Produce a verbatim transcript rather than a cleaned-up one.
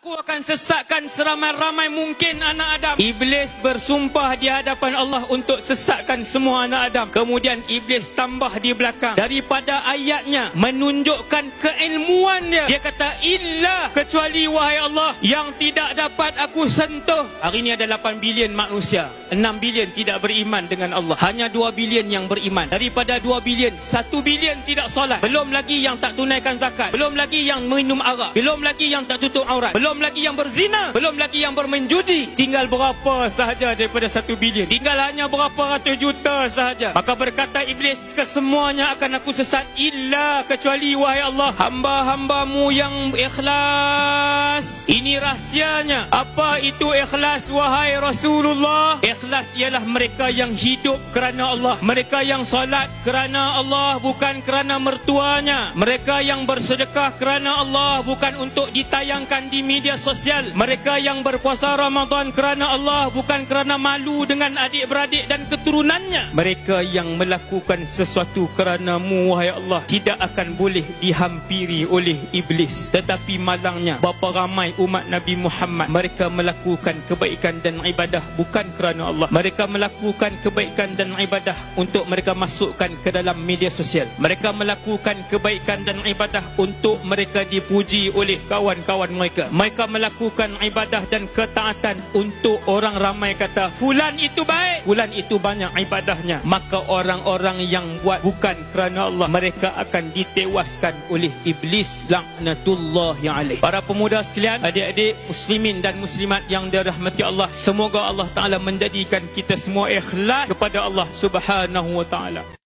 Aku akan sesatkan seramai-ramai mungkin anak Adam. Iblis bersumpah di hadapan Allah untuk sesatkan semua anak Adam. Kemudian Iblis tambah di belakang daripada ayatnya menunjukkan keilmuan dia. Dia kata, illa, kecuali wahai Allah, yang tidak dapat aku sentuh. Hari ini ada lapan bilion manusia, enam bilion tidak beriman dengan Allah. Hanya dua bilion yang beriman. Daripada dua bilion, satu bilion tidak solat. Belum lagi yang tak tunaikan zakat. Belum lagi yang minum arak. Belum lagi yang tak tutup aurat. Belum lagi yang berzina. Belum lagi yang bermain judi. Tinggal berapa sahaja daripada satu bilion. Tinggal hanya berapa ratus juta sahaja. Maka berkata Iblis, kesemuanya akan aku sesat, illa, kecuali wahai Allah, hamba-hambamu yang ikhlas. Ini rahsianya. Apa itu ikhlas wahai Rasulullah? Ikhlas ialah mereka yang hidup kerana Allah. Mereka yang salat kerana Allah, bukan kerana mertuanya. Mereka yang bersedekah kerana Allah, bukan untuk ditayangkan di media sosial. Mereka yang berpuasa Ramadan kerana Allah, bukan kerana malu dengan adik-beradik dan keturunannya. Mereka yang melakukan sesuatu kerana-Mu wahai Allah tidak akan boleh dihampiri oleh Iblis. Tetapi malangnya, berapa ramai umat Nabi Muhammad mereka melakukan kebaikan dan ibadah bukan kerana Allah. Mereka melakukan kebaikan dan ibadah untuk mereka masukkan ke dalam media sosial. Mereka melakukan kebaikan dan ibadah untuk mereka dipuji oleh kawan-kawan mereka. Mereka melakukan ibadah dan ketaatan untuk orang ramai kata, fulan itu baik, fulan itu banyak ibadahnya. Maka orang-orang yang buat bukan kerana Allah, mereka akan ditewaskan oleh Iblis laknatullahi alaih. Para pemuda sekalian, adik-adik muslimin dan muslimat yang dirahmati Allah, semoga Allah Ta'ala menjadikan kita semua ikhlas kepada Allah Subhanahu wa Ta'ala.